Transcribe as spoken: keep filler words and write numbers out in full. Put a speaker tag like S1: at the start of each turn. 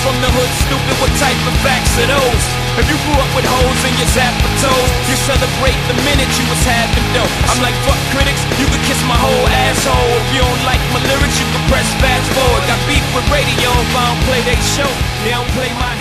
S1: from the hood, stupid, what type of facts are those? If you grew up with hoes in your zapper toes, you celebrate the minute you was having dope. I'm like, fuck critics, you could kiss my whole asshole. If you don't like my lyrics, you can press fast forward. Got beef with radio if I don't play they show. They don't play my